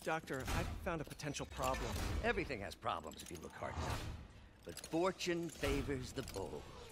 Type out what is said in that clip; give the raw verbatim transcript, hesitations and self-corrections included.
Doctor, I've found a potential problem. Everything has problems if you look hard enough. But fortune favors the bold.